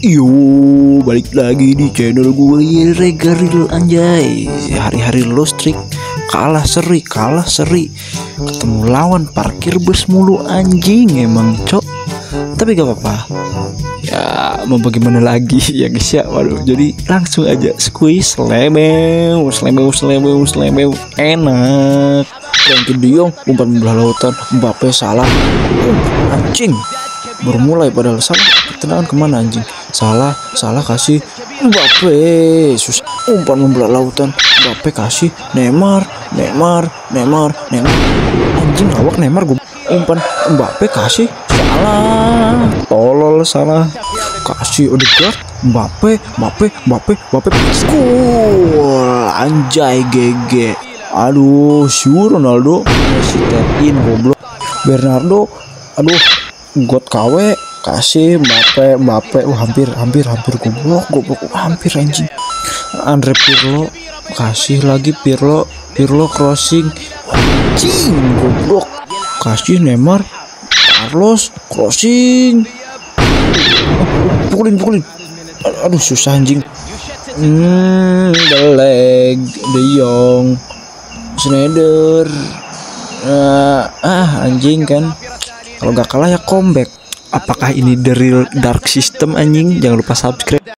Yo, balik lagi di channel gue Regaril anjay. Hari-hari lo streak kalah seri. Ketemu lawan parkir bus mulu anjing emang cok. Tapi gak apa-apa. Ya mau bagaimana lagi ya guys ya. Waduh, jadi langsung aja squeeze slemeu enak. Yang Diong umpan belah lautan, Mbappe salah. Anjing. Baru mulai padahal salah. Tendangan kemana anjing? Salah kasih Mbappe. Sus umpan membelah lautan, Mbappe kasih Neymar. Anjing awak Neymar gue umpan Mbappe kasih salah. Tolol salah. Kasih Odegaard, Mbappe. Gol anjay GG. Aduh, Ronaldo masih tap in goblok. Bernardo, aduh, got KW kasih Mbappe. Hampir goblok hampir anjing. Andre Pirlo kasih lagi Pirlo crossing anjing goblok. Kasih Neymar, Carlos crossing. Pukulin. Aduh susah anjing. The leg De Jong, Schneider. Anjing kan. Kalau gak kalah ya comeback. Apakah ini the real dark system anjing? Jangan lupa subscribe.